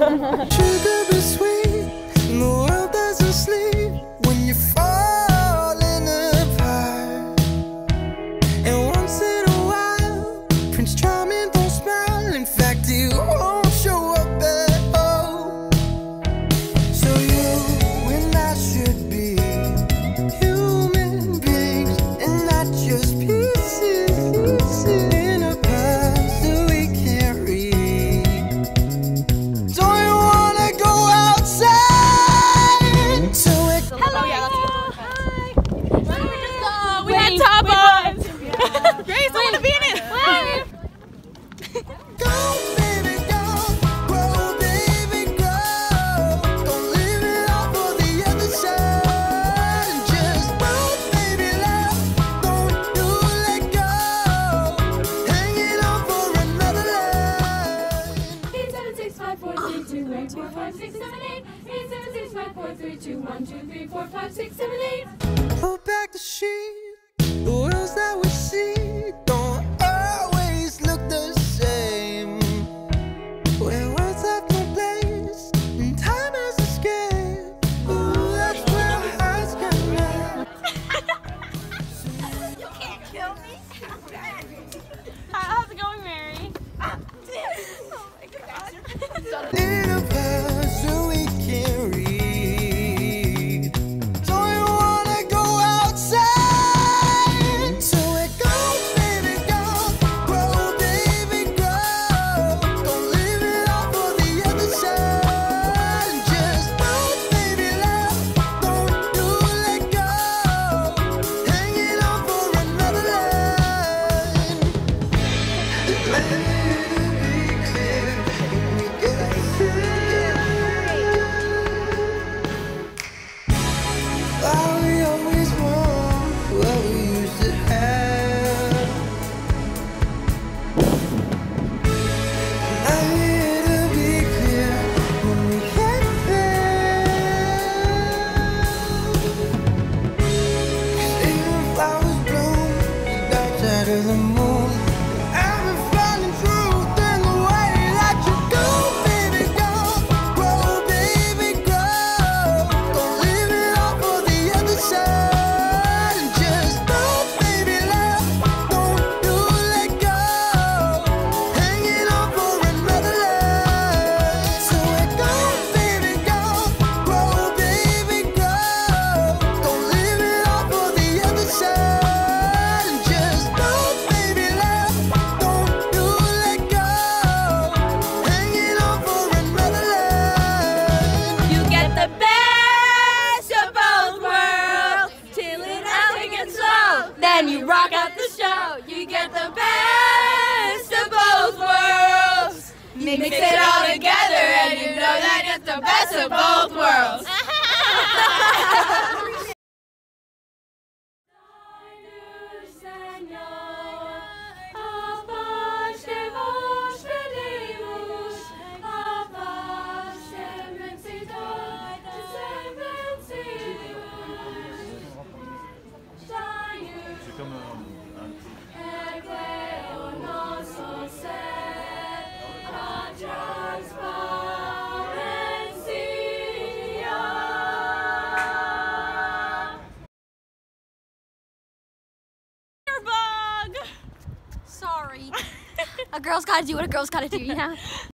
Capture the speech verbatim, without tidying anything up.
Sugar be sweet, and the world doesn't sleep when you fall in apart. And once in a while, Prince Charming don't smile. In fact, he won't show up at all. So you and I should be human beings and not just pieces in a past that we can't read. Don't you wanna go outside? So it Hello. Yeah, let's go. Hi. Where did we just go? We Wait, had top wait, on. Yeah. Grace, I want to be in it. go, baby, go, grow, baby, grow. Don't leave it all for the other side. Just grow, baby, love. Don't you let go. Hanging on for another line. eight seven six five four three two one four five six seven eight. eight seven six five four three two one two three four five six seven eight. Pull back the sheet. The worlds that we see don't always look the same. Where words have no place and time has escaped. Ooh, that's where our hearts can melt. You can't kill me. How's it going, Mary? Oh my god. In a past that we can't read. Don't you wanna go outside? So it goes, baby, go, grow, baby, grow. Don't leave it all for the other side. Just grow, baby, love. Don't you let go. Hanging on for another line. Let it be clear when we get here. Why we always want what we used to have. I need to be clear when we get there. 'Cause even flowers bloom outside of the moon. I've been finding truth in the way that you go, baby, go, grow, baby, grow. Don't leave it all for the other side. And just grow, baby, love. Don't you let go. Hanging on for another line. So it goes, baby, go, grow, baby, grow. Don't leave it all for the other side. And just grow, baby, love. Don't you let go. Hanging on for another line. You get the best of both worlds. Till it out and gets slow. Then you rock out the show. You get the best of both worlds. Mix it all together and you know that it's the best of both worlds. C'est comme un, un Sorry. A girl's gotta do what a girl's gotta do, you know?